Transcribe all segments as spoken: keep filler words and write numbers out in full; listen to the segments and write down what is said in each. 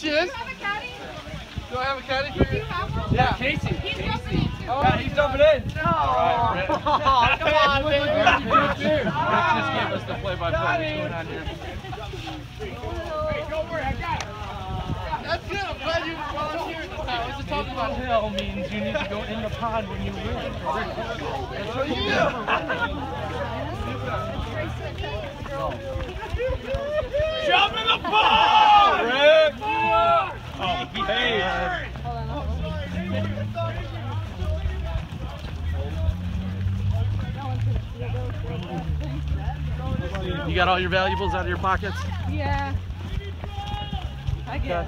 she is. Do you have a caddy? Do I have a caddy for you? Do you have one? Yeah, Casey. He's Casey. jumping in too. Oh, yeah, he's jumping in. No. All right, Oh, come on, baby. Let's just give us the play-by-play. What's going on here? Hey, don't worry, I got it. That's good. I'm glad you volunteered this time. What's it talking about? Hell means you need to go in the pond when you win. That's what you do. Jump in the pond! Rick! Oh, Paige. You got all your valuables out of your pockets? Yeah. I guess.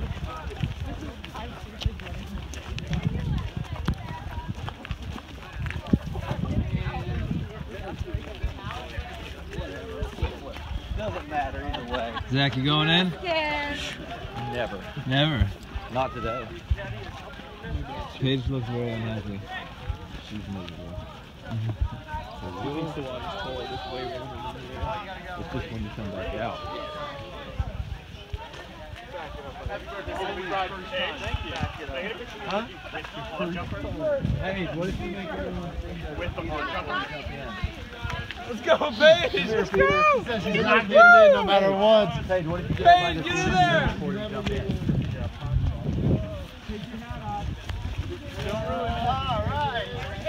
Doesn't matter either way. Zach, you going in? Yeah. Never. Never. Not today. Paige looks very unhappy. She's miserable. It's just when you come back out. Huh? Hey, what if you make it With the hard jumper. Let's go, Paige! Let's go! She says she's not getting in no matter what. Paige, what if you get Paige, get in there! before you jump in? All right.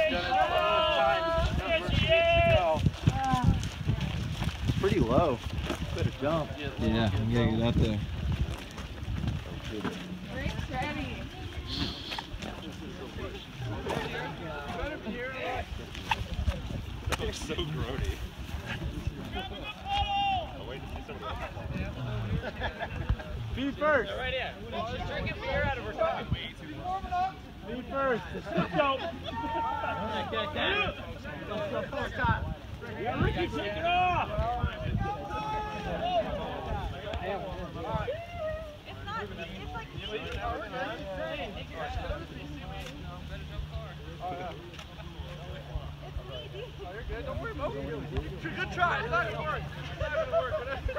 Pretty low. Better jump. Yeah, we gotta get up there. Rick's ready. That looks so grody. I'll wait to see somebody else. Be first. Right in. She's drinking beer out of her cup. Be first. Let's go. Ricky, take it off. It's not, it's like Good, don't worry about it. Good try. It's not gonna work. It's not gonna work.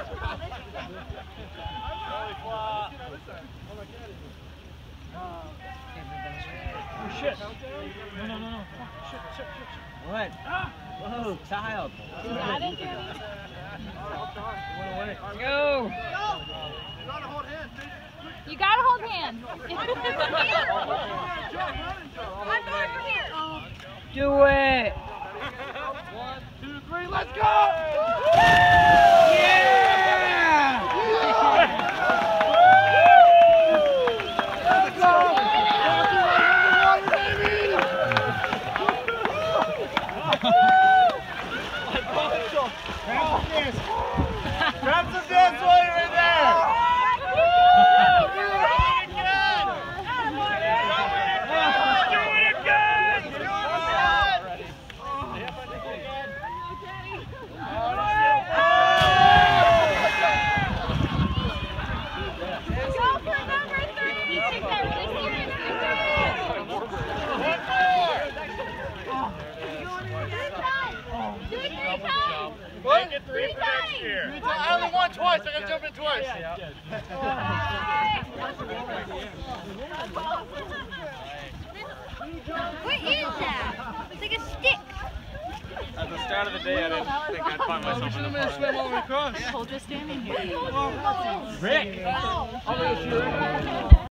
Oh shit. No, no, no, no. Shit, shit, shit. What? Whoa, child. got it, dude. Go. You gotta hold hands. I'm going from here. Do it. One, two, three, let's go! Yeah! Let's go! Grab some dance while you're in there. What? Get three for next year. I only won twice. I gotta jump in twice. What is that? It's like a stick. At the start of the day, I didn't think I'd find We myself should in have the been swim all the way across. Hold just standing here. Rick. Oh. I'll